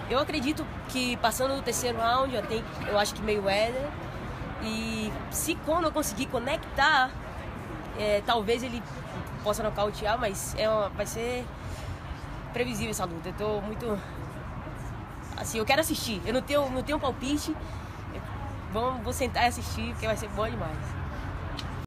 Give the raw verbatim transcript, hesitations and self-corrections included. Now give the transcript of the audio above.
eu acredito que passando do terceiro round, já tem, eu acho que Mayweather. E se quando eu conseguir conectar, é, talvez ele possa nocautear, mas é uma, vai ser previsível essa luta. Eu tô muito... Assim, eu quero assistir. Eu não tenho, não tenho palpite. Vamos, vou sentar e assistir, porque vai ser bom demais.